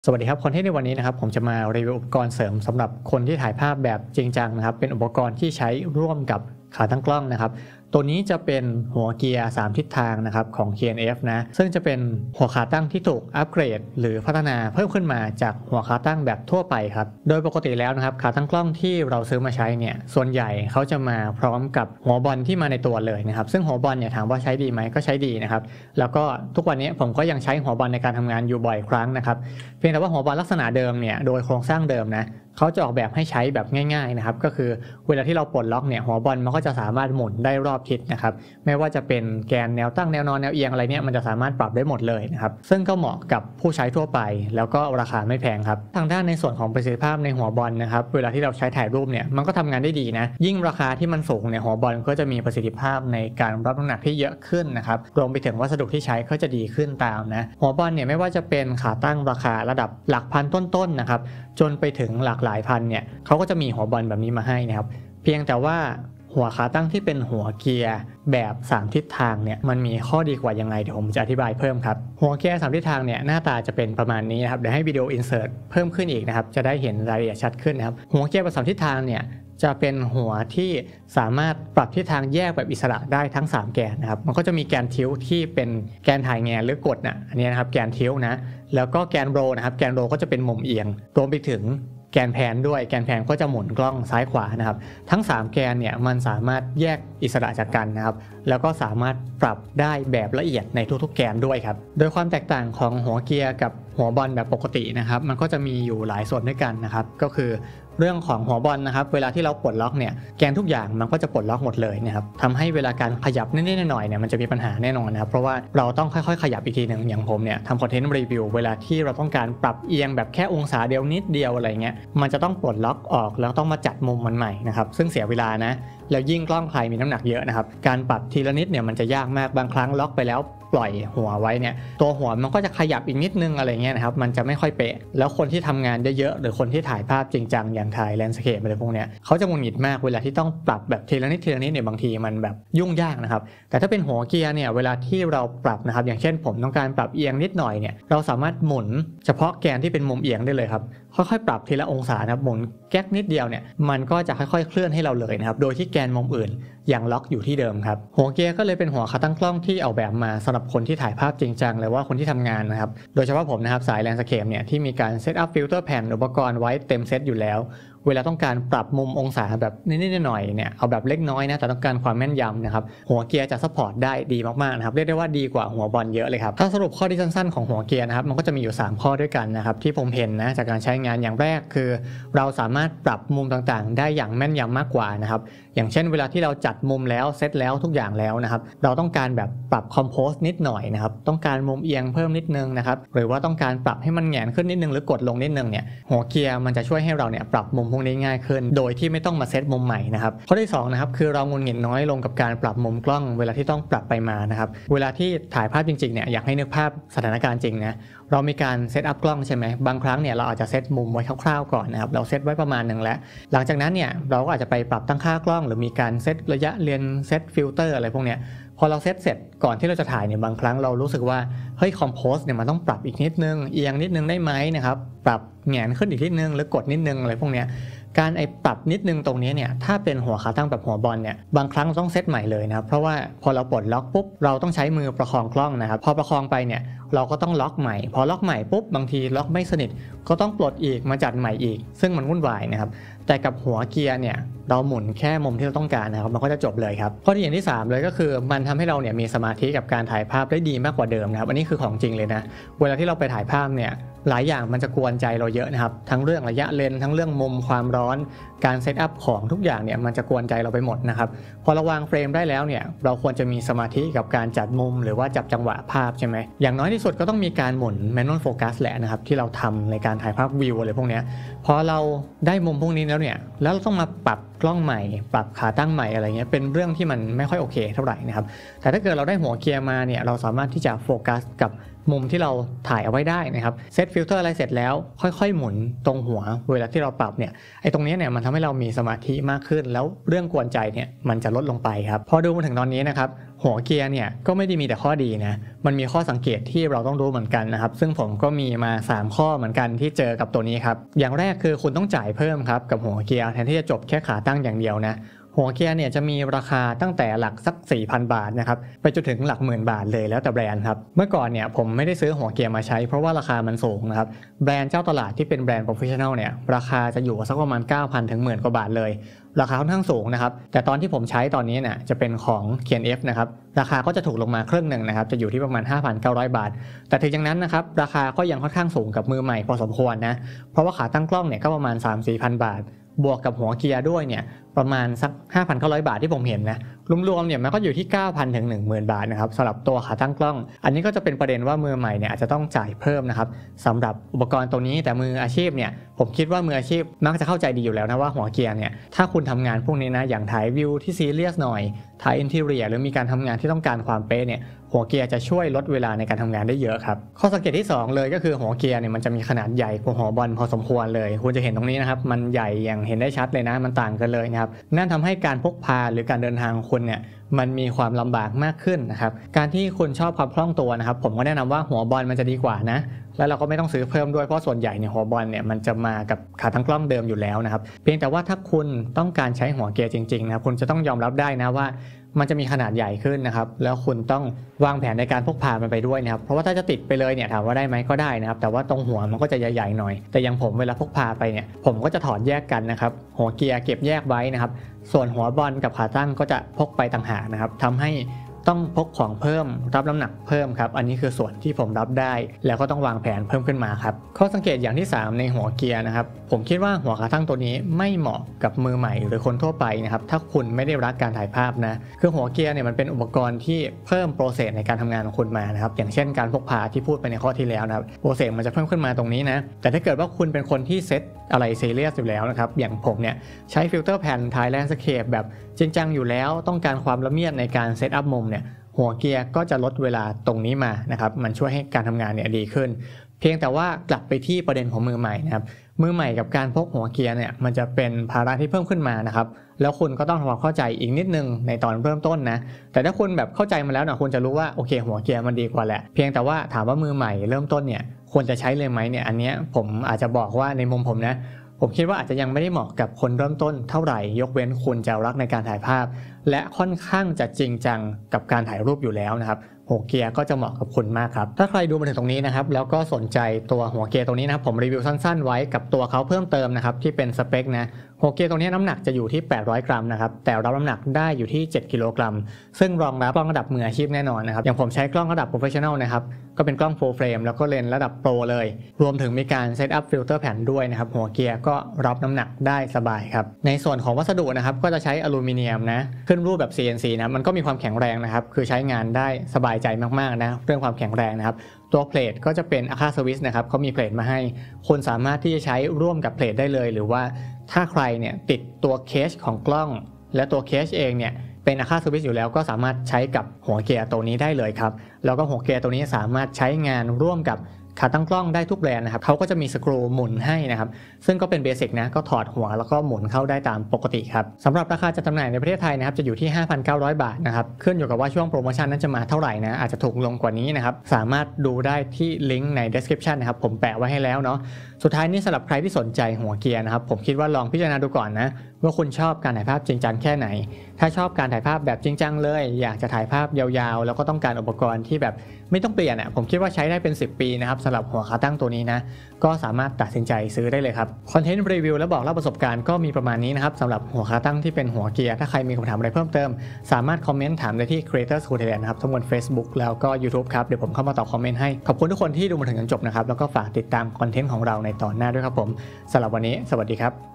สวัสดีครับคอนเทนต์ในวันนี้นะครับผมจะมารีวิวอุปกรณ์เสริมสำหรับคนที่ถ่ายภาพแบบจริงจังนะครับเป็นอุปกรณ์ที่ใช้ร่วมกับขาตั้งกล้องนะครับตัวนี้จะเป็นหัวเกียร์3ทิศทางนะครับของ K&F นะซึ่งจะเป็นหัวขาตั้งที่ถูกอัปเกรดหรือพัฒนาเพิ่มขึ้นมาจากหัวขาตั้งแบบทั่วไปครับโดยปกติแล้วนะครับขาตั้งกล้องที่เราซื้อมาใช้เนี่ยส่วนใหญ่เขาจะมาพร้อมกับหัวบอลที่มาในตัวเลยนะครับซึ่งหัวบอลเนี่ยถามว่าใช้ดีไหมก็ใช้ดีนะครับแล้วก็ทุกวันนี้ผมก็ยังใช้หัวบอลในการทำงานอยู่บ่อยครั้งนะครับเพียงแต่ว่าหัวบอลลักษณะเดิมเนี่ยโดยโครงสร้างเดิมนะเขาจะออกแบบให้ใช้แบบง่ายๆนะครับก็คือเวลาที่เราปลดล็อกเนี่ยหัวบอลมันก็จะสามารถหมุนได้รอบทิศนะครับไม่ว่าจะเป็นแกนแนวตั้งแนวนอนแนวเอียงอะไรเนี่ยมันจะสามารถปรับได้หมดเลยนะครับซึ่งก็เหมาะกับผู้ใช้ทั่วไปแล้วก็ราคาไม่แพงครับทางด้านในส่วนของประสิทธิภาพในหัวบอลนะครับเวลาที่เราใช้ถ่ายรูปเนี่ยมันก็ทำงานได้ดีนะยิ่งราคาที่มันสูงเนี่ยหัวบอลก็จะมีประสิทธิภาพในการรับน้ำหนักที่เยอะขึ้นนะครับรวมไปถึงวัสดุที่ใช้ก็จะดีขึ้นตามนะหัวบอลเนี่ยไม่ว่าจะเป็นขาตั้งราคาระดับหลักพันต้นๆนะครับจนไปถึงหลากหลายพันเนี่ยเขาก็จะมีหัวบอลแบบนี้มาให้นะครับเพียงแต่ว่าหัวขาตั้งที่เป็นหัวเกียร์แบบ3ทิศทางเนี่ยมันมีข้อดีกว่ายังไงเดี๋ยวผมจะอธิบายเพิ่มครับหัวเกียร์3ทิศทางเนี่ยหน้าตาจะเป็นประมาณนี้นะครับเดี๋ยวให้วิดีโออินเสิร์ตเพิ่มขึ้นอีกนะครับจะได้เห็นรายละเอียดชัดขึ้นนะครับหัวเกียร์แบบ3ทิศทางเนี่ยจะเป็นหัวที่สามารถปรับทิศทางแยกแบบอิสระได้ทั้ง3แกนนะครับมันก็จะมีแกนทิลที่เป็นแกนถ่ายแงนหรือกดนะอันนี้นะครับแกนทิลนะแล้วก็แกนโรนะครับแกนโรก็จะเป็นมุมเอียงรวมไปถึงแกนแพนด้วยแกนแพนก็จะหมุนกล้องซ้ายขวานะครับทั้ง3แกนเนี่ยมันสามารถแยกอิสระจากกันนะครับแล้วก็สามารถปรับได้แบบละเอียดในทุกๆแกนด้วยครับโดยความแตกต่างของหัวเกียร์กับหัวบอลแบบปกตินะครับมันก็จะมีอยู่หลายส่วนด้วยกันนะครับก็คือเรื่องของหัวบอลนะครับเวลาที่เราปลดล็อกเนี่ยแกนทุกอย่างมันก็จะปลดล็อกหมดเลยนะครับทำให้เวลาการขยับนิดๆหน่อยๆเนี่ยมันจะมีปัญหาแน่นอนนะครับเพราะว่าเราต้องค่อยๆขยับอีกทีหนึ่งอย่างผมเนี่ยทำคอนเทนต์รีวิวเวลาที่เราต้องการปรับเอียงแบบแค่องศาเดียวนิดเดียวอะไรเงี้ยมันจะต้องปลดล็อกออกแล้วต้องมาจัดมุมมันใหม่นะครับซึ่งเสียเวลานะแล้วยิ่งกล้องใครมีน้ำหนักเยอะนะครับการปรับทีละนิดเนี่ยมันจะยากมากบางครั้งล็อกไปแล้วปล่อยหัวไว้เนี่ยตัวหัวมันก็จะขยับอีกนิดนึงอะไรเงี้ยนะครับมันจะไม่ค่อยเป๊ะแล้วคนที่ทำงานเยอะๆหรือคนที่ถ่ายภาพจริงจังอย่างถ่ายแลนด์สเคปอะไรพวกเนี้ยเขาจะหงุดหงิดมากเวลาที่ต้องปรับแบบทีละนิดเนี่ยบางทีมันแบบยุ่งยากนะครับแต่ถ้าเป็นหัวเกียร์เนี่ยเวลาที่เราปรับนะครับอย่างเช่นผมต้องการปรับเอียงนิดหน่อยเนี่ยเราสามารถหมุนเฉพาะแกนที่เป็นมุมเอียงได้เลยครับค่อยๆปรับทีละองศานะครับหมุนแก๊กนิดเดียวเนี่ยมันก็จะค่อยๆเคลื่อนให้เราเลยนะครับโดยที่แกนมุมอื่นยังล็อกอยู่ที่เดิมครับหัวเกียร์ก็เลยเป็นหัวขาตั้งกล้องที่ออกแบบมาสำหรับคนที่ถ่ายภาพจริงจังหรือว่าคนที่ทำงานนะครับโดยเฉพาะผมนะครับสายแลนด์สเคปเนี่ยที่มีการเซตอัพฟิลเตอร์แผ่นอุปกรณ์ไว้เต็มเซตอยู่แล้วเวลาต้องการปรับมุมองศาแบบนิดๆหน่อยๆเนี่ยเอาแบบเล็กน้อยนะแต่ต้องการความแม่นยำนะครับหัวเกียร์จะซัพพอร์ตได้ดีมากๆนะครับเรียกได้ว่าดีกว่าหัวบอลเยอะเลยครับถ้าสรุปข้อที่สั้นๆของหัวเกียร์นะครับมันก็จะมีอยู่3ข้อด้วยกันนะครับที่ผมเห็นนะจากการใช้งานอย่างแรกคือเราสามารถปรับมุมต่างๆได้อย่างแม่นยำมากกว่านะครับอย่างเช่นเวลาที่เราจัดมุมแล้วเซตแล้วทุกอย่างแล้วนะครับเราต้องการแบบปรับคอมโพสนิดหน่อยนะครับต้องการมุมเอียงเพิ่มนิดนึงนะครับหรือว่าต้องการปรับให้มันแหงนขึ้นนิดนึงหรือกดลงนิดนึงเนี่ยหัวเกียร์มันจะช่วยให้เราเนี่ยปรับมุมพวกนี้ง่ายขึ้นโดยที่ไม่ต้องมาเซตมุมใหม่นะครับข้อที่2นะครับคือเราหงุดหงิดน้อยลงกับการปรับมุมกล้องเวลาที่ต้องปรับไปมานะครับเวลาที่ถ่ายภาพจริงๆเนี่ยอยากให้นึกภาพสถานการณ์จริงนะเรามีการเซตอัพกล้องใช่ไหมบางครั้งเนี่ยเราอาจจะเซตมุมไว้คร่าวๆก่อนนะครับเราเซตไว้ประมาณนึงแล้วหลังจากนั้นเนี่ยเราก็อาจจะไปปรับตั้งค่ากล้องหรือมีการเซตระยะเรียนเซตฟิลเตอร์อะไรพวกเนี้ยพอเราเซตเสร็จก่อนที่เราจะถ่ายเนี่ยบางครั้งเรารู้สึกว่าเฮ้ยคอมโพสเนี่ยมันต้องปรับอีกนิดนึงเอียงนิดนึงได้ไหมนะครับปรับแหงนขึ้นอีกนิดนึงหรือกดนิดนึงอะไรพวกเนี้ยการปรับนิดนึงตรงนี้เนี่ยถ้าเป็นหัวขาตั้งแบบหัวบอลเนี่ยบางครั้งต้องเซตใหม่เลยนะครับเพราะว่าพอเราปลดล็อกปุ๊บเราต้องใช้มือประคองกล้องนะครับพอประคองไปเนี่ยเราก็ต้องล็อกใหม่พอล็อกใหม่ปุ๊บบางทีล็อกไม่สนิทก็ต้องปลดอีกมาจัดใหม่อีกซึ่งมันวุ่นวายนะครับแต่กับหัวเกียร์เนี่ยเราหมุนแค่มุมที่เราต้องการนะครับมันก็จะจบเลยครับข้อที่อย่างที่3เลยก็คือมันทำให้เราเนี่ยมีสมาธิกับการถ่ายภาพได้ดีมากกว่าเดิมนะครับอันนี้คือของจริงเลยนะเวลาที่เราไปถ่ายภาพเนี่ยหลายอย่างมันจะกวนใจเราเยอะนะครับทั้งเรื่องระยะเลนทั้งเรื่องมุมความร้อนการเซตอัพของทุกอย่างเนี่ยมันจะกวนใจเราไปหมดนะครับพอเราวางเฟรมได้แล้วเนี่ยเราควรจะมีสมาธิกับการจัดมุมหรือว่าจับจังหวะภาพใช่ไหมอย่างน้อยที่สุดก็ต้องมีการหมุน manual focus แหละนะครับที่เราทำในการถ่ายภาพวิวอะไรพวกนี้พอเราได้มุมพวกนี้แล้วเนี่ยแล้วเราต้องมาปรับกล้องใหม่ปรับขาตั้งใหม่อะไรเงี้ยเป็นเรื่องที่มันไม่ค่อยโอเคเท่าไหร่นะครับแต่ถ้าเกิดเราได้หัวเกียร์มาเนี่ยเราสามารถที่จะโฟกัสกับมุมที่เราถ่ายเอาไว้ได้นะครับเซตฟิลเตอร์อะไรเสร็จแล้วค่อยๆหมุนตรงหัวเวลาที่เราปรับเนี่ยไอ้ตรงนี้เนี่ยมันทำให้เรามีสมาธิมากขึ้นแล้วเรื่องกวนใจเนี่ยมันจะลดลงไปครับพอดูมาถึงตอนนี้นะครับหัวเกียร์เนี่ยก็ไม่ได้มีแต่ข้อดีนะมันมีข้อสังเกตที่เราต้องรู้เหมือนกันนะครับซึ่งผมก็มีมา3ข้อเหมือนกันที่เจอกับตัวนี้ครับอย่างแรกคือคุณต้องจ่ายเพิ่มครับกับหัวเกียร์แทนที่จะจบแค่ขาตั้งอย่างเดียวนะหัวเกียร์เนี่ยจะมีราคาตั้งแต่หลักสัก 4,000 บาทนะครับไปจนถึงหลักหมื่นบาทเลยแล้วแต่แบรนด์ครับเมื่อก่อนเนี่ยผมไม่ได้ซื้อหัวเกียร์มาใช้เพราะว่าราคามันสูงนะครับแบรนด์เจ้าตลาดที่เป็นแบรนด์ Professional เนี่ยราคาจะอยู่สักประมาณ 9,000 ถึง 10,000 กว่าบาทเลยราคาค่อนข้างสูงนะครับแต่ตอนที่ผมใช้ตอนนี้เนี่ยจะเป็นของ KNF นะครับราคาก็จะถูกลงมาครึ่งหนึ่งนะครับจะอยู่ที่ประมาณ 5,900 บาทแต่ถึงอย่างนั้นนะครับราคาก็ยังค่อนข้างสูงกับมือใหม่พอสมควรนะเพราะว่าขาตั้งกล้องเนี่ยก็ประมาณ 3-4,000 บาทบวกกับหัวเกียร์ด้วยเนี่ยประมาณสัก 5,900 บาทที่ผมเห็นนะรวมๆเนี่ยมันก็อยู่ที่ 9,000 ถึง 10,000 บาทนะครับสำหรับตัวขาตั้งกล้องอันนี้ก็จะเป็นประเด็นว่ามือใหม่เนี่ยอาจจะต้องจ่ายเพิ่มนะครับสำหรับอุปกรณ์ตัวนี้แต่มืออาชีพเนี่ยผมคิดว่ามืออาชีพมักจะเข้าใจดีอยู่แล้วนะว่าหัวเกียร์เนี่ยถ้าคุณทำงานพวกนี้นะอย่างถ่ายวิวที่ซีเรียสหน่อยถ่ายอินทีเรียหรือมีการทำงานที่ต้องการความเป๊ะเนี่ยหัวเกียร์จะช่วยลดเวลาในการทำงานได้เยอะครับข้อสังเกตที่2เลยก็คือหัวเกียร์เนี่ยมันจะมีขนาดใหญ่กว่าหัวบอลพอสมควรเลยคุณจะเห็นตรงนี้นะครับมันใหญ่อย่างเห็นได้ชัดเลยนะมันต่างกันเลยนะครับนั่นทำให้การพกพาหรือการเดินทางของคุณเนี่ยมันมีความลำบากมากขึ้นนะครับการที่คุณชอบความคล่องตัวนะครับผมก็แนะนำว่าหัวบอลมันจะดีกว่านะแล้วเราก็ไม่ต้องซื้อเพิ่มด้วยเพราะส่วนใหญ่เนี่ยหัวบอลเนี่ยมันจะมากับขาตั้งกล้องเดิมอยู่แล้วนะครับเพียงแต่ว่าถ้าคุณต้องการใช้หัวเกียร์จริงๆนะครับคุณจะต้องยอมรับได้นะว่ามันจะมีขนาดใหญ่ขึ้นนะครับแล้วคุณต้องวางแผนในการพกพามันไปด้วยนะครับเพราะว่าถ้าจะติดไปเลยเนี่ยถามว่าได้ไหมก็ได้นะครับแต่ว่าตรงหัวมันก็จะใหญ่ๆหน่อยแต่อย่างผมเวลาพกพาไปเนี่ยผมก็จะถอดแยกกันนะครับหัวเกียร์เก็บแยกไว้นะครับส่วนหัวบอลกับขาตั้งก็จะพกไปต่างหากนะครับทำให้ต้องพกของเพิ่มรับน้ำหนักเพิ่มครับอันนี้คือส่วนที่ผมรับได้แล้วก็ต้องวางแผนเพิ่มขึ้นมาครับข้อสังเกตอย่างที่3ในหัวเกียร์นะครับผมคิดว่าหัวขาตั้งตัวนี้ไม่เหมาะกับมือใหม่หรือคนทั่วไปนะครับถ้าคุณไม่ได้รักการถ่ายภาพนะคือหัวเกียร์เนี่ยมันเป็นอุปกรณ์ที่เพิ่มโปรเซสในการทำงานของคุณมานะครับอย่างเช่นการพกพาที่พูดไปในข้อที่แล้วนะครับโปรเซสมันจะเพิ่มขึ้นมาตรงนี้นะแต่ถ้าเกิดว่าคุณเป็นคนที่เซตอะไรซีเรียสอยู่แล้วนะครับอย่างผมเนี่ยใช้ฟิลเตอร์แผ่นถ่ายแลนด์สเคปแบบจริงจังอยู่แล้วต้องการความละเมียดในการเซตอัพมุมเนี่ยหัวเกียร์ก็จะลดเวลาตรงนี้มานะครับมันช่วยให้การทำงานเนี่ยดีขึ้นเพียงแต่ว่ากลับไปที่ประเด็นของมือใหม่นะครับมือใหม่กับการพกหัวเกียร์เนี่ยมันจะเป็นภาระที่เพิ่มขึ้นมานะครับแล้วคุณก็ต้องทำความเข้าใจอีกนิดนึงในตอนเริ่มต้นนะแต่ถ้าคุณแบบเข้าใจมาแล้วนะคุณจะรู้ว่าโอเคหัวเกียร์มันดีกว่าแหละเพียงแต่ว่าถามว่ามือใหม่เริ่มต้นเนี่ยควรจะใช้เลยไหมเนี่ยอันนี้ผมอาจจะบอกว่าในมุมผมนะผมคิดว่าอาจจะยังไม่ได้เหมาะกับคนเริ่มต้นเท่าไหร่ยกเว้นคุณจะรักในการถ่ายภาพและค่อนข้างจะจริงจังกับการถ่ายรูปอยู่แล้วนะครับหัวเกียร์ก็จะเหมาะกับคุณมากครับถ้าใครดูมาถึงตรงนี้นะครับแล้วก็สนใจตัวหัวเกียร์ตรงนี้นะครับผมรีวิวสั้นๆไว้กับตัวเขาเพิ่มเติมนะครับที่เป็นสเปคนะหัวเกียร์ตรงนี้น้ำหนักจะอยู่ที่800 กรัมนะครับแต่รับน้ำหนักได้อยู่ที่7 กิโลกรัมซึ่งรองรับกล้องระดับมืออาชีพแน่นอนนะครับอย่างผมใช้กล้องระดับ Professional นะครับก็เป็นกล้อง Full Frame แล้วก็เลนส์ระดับ Pro เลยรวมถึงมีการเซตอัพฟิลเตอร์แผ่นด้วยนะครับหัวเกียร์ก็รับน้ำหนักได้สบายครับในส่วนของวัสดุนะครับก็จะใช้อลูมิเนียมนะขึ้นรูปแบบ CNC นะมันก็มีความแข็งแรงนะครับคือใช้งานได้สบายใจมากๆนะเรื่องความแข็งแรงนะครับตัวเพลทก็จะเป็นอะคาสวิสนะครับเขามีเพลทมาให้คนสามารถที่จะใช้ร่วมกับเพลทได้เลยหรือว่าถ้าใครเนี่ยติดตัวเคสของกล้องและตัวเคสเองเนี่ยเป็นอะคาสวิสอยู่แล้วก็สามารถใช้กับหัวเกียร์ตัวนี้ได้เลยครับแล้วก็หัวเกียร์ตัวนี้สามารถใช้งานร่วมกับขาตั้งกล้องได้ทุกแบรนด์นะครับเขาก็จะมีสกรูหมุนให้นะครับซึ่งก็เป็นเบสิกนะก็ถอดหัวแล้วก็หมุนเข้าได้ตามปกติครับสำหรับราคาจัดจำหน่ายในประเทศไทยนะครับจะอยู่ที่ 5,900 บาทนะครับขึ้นอยู่กับว่าช่วงโปรโมชั่นนั้นจะมาเท่าไหร่นะอาจจะถูกลงกว่านี้นะครับสามารถดูได้ที่ลิงก์ใน description นะครับผมแปะไว้ให้แล้วเนาะสุดท้ายนี้สำหรับใครที่สนใจหัวเกียร์นะครับผมคิดว่าลองพิจารณาดูก่อนนะว่าคุณชอบการถ่ายภาพจริงจังแค่ไหนถ้าชอบการถ่ายภาพแบบจริงจังเลยอยากจะถ่ายภาพยาวๆแล้วก็ต้องการอุปกรณ์ที่แบบไม่ต้องเปลี่ยนอ่ะผมคิดว่าใช้ได้เป็น10 ปีนะครับสำหรับหัวขาตั้งตัวนี้นะก็สามารถตัดสินใจซื้อได้เลยครับคอนเทนต์รีวิวและบอกเล่าประสบการณ์ก็มีประมาณนี้นะครับสำหรับหัวขาตั้งที่เป็นหัวเกียร์ถ้าใครมีคำถามอะไรเพิ่มเติมสามารถคอมเมนต์ถามได้ที่ Creator School Thailand นะครับทั้งบน Facebook แล้วก็ YouTube ครับเดี๋ยวผมเข้ามาตอบคอมเมนต์ให้ขอบคุณทุกคนที่ดูมาถึงจนจบนะครับแล้วก็ฝากติดตามคอนเทนต์ของเราในตอนหน้าด้วยครับผมสำหรับวันนี้สวัสดีครับ